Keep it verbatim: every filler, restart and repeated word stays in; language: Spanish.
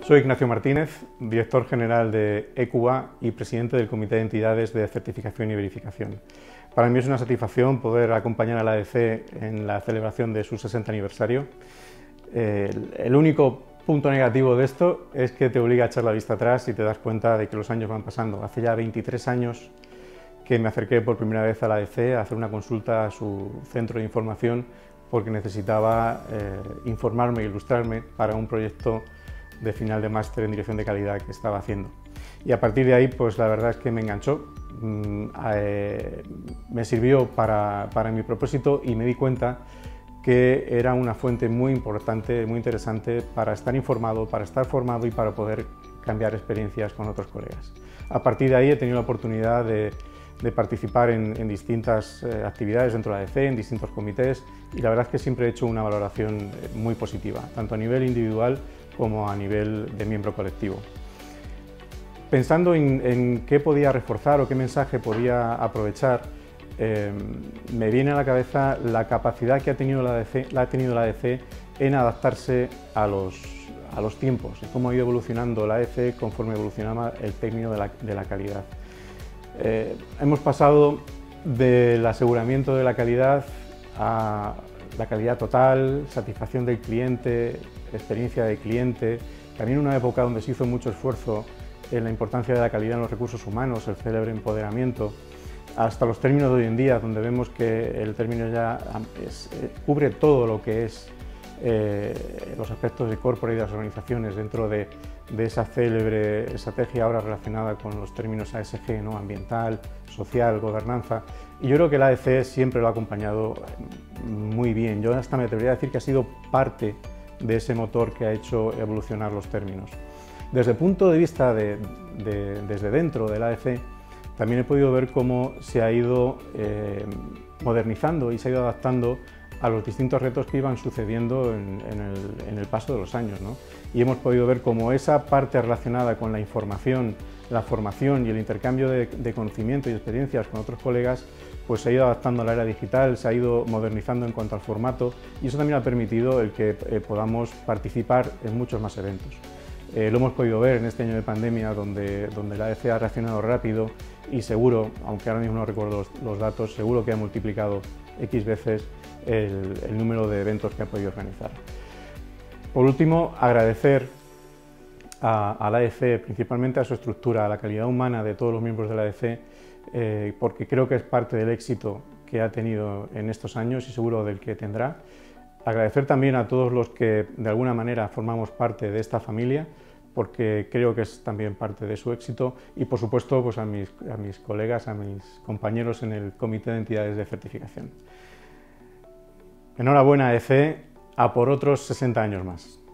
Soy Ignacio Martínez, director general de E Q A y presidente del Comité de Entidades de Certificación y Verificación. Para mí es una satisfacción poder acompañar a la A D C en la celebración de su sesenta aniversario. El, el único punto negativo de esto es que te obliga a echar la vista atrás y te das cuenta de que los años van pasando. Hace ya veintitrés años que me acerqué por primera vez a la A D C a hacer una consulta a su centro de información porque necesitaba eh, informarme e ilustrarme para un proyecto de final de máster en dirección de calidad que estaba haciendo. Y a partir de ahí, pues la verdad es que me enganchó, mm, eh, me sirvió para, para mi propósito y me di cuenta que era una fuente muy importante, muy interesante para estar informado, para estar formado y para poder cambiar experiencias con otros colegas. A partir de ahí he tenido la oportunidad de, de participar en, en distintas eh, actividades dentro de la A D C, en distintos comités, y la verdad es que siempre he hecho una valoración muy positiva, tanto a nivel individual como a nivel de miembro colectivo. Pensando en, en qué podía reforzar o qué mensaje podía aprovechar, eh, me viene a la cabeza la capacidad que ha tenido la A D C, la ha tenido la A D C en adaptarse a los, a los tiempos y cómo ha ido evolucionando la A D C conforme evolucionaba el término de la, de la calidad. Eh, hemos pasado del aseguramiento de la calidad a la calidad total, satisfacción del cliente, experiencia del cliente, también una época donde se hizo mucho esfuerzo en la importancia de la calidad en los recursos humanos, el célebre empoderamiento, hasta los términos de hoy en día, donde vemos que el término ya es, eh, cubre todo lo que es eh, los aspectos de corporate y de las organizaciones dentro de, de esa célebre estrategia ahora relacionada con los términos A S G, ¿no? Ambiental, social, gobernanza. Y yo creo que la A D C siempre lo ha acompañado muy bien. Yo hasta me atrevería a decir que ha sido parte de ese motor que ha hecho evolucionar los términos. Desde el punto de vista de, de, desde dentro de la A D C, también he podido ver cómo se ha ido eh, modernizando y se ha ido adaptando a los distintos retos que iban sucediendo en, en, el, en el paso de los años, ¿no? Y hemos podido ver cómo esa parte relacionada con la información, la formación y el intercambio de, de conocimiento y experiencias con otros colegas, pues se ha ido adaptando a la era digital, se ha ido modernizando en cuanto al formato, y eso también ha permitido el que eh, podamos participar en muchos más eventos. Eh, lo hemos podido ver en este año de pandemia, donde, donde la A D C ha reaccionado rápido y seguro, aunque ahora mismo no recuerdo los, los datos, seguro que ha multiplicado X veces el, el número de eventos que ha podido organizar. Por último, agradecer a, a la A D C, principalmente a su estructura, a la calidad humana de todos los miembros de la A D C, eh, porque creo que es parte del éxito que ha tenido en estos años y seguro del que tendrá. Agradecer también a todos los que de alguna manera formamos parte de esta familia, porque creo que es también parte de su éxito, y por supuesto pues a, mis, a mis colegas, a mis compañeros en el Comité de Entidades de Certificación. Enhorabuena A D C, a por otros sesenta años más.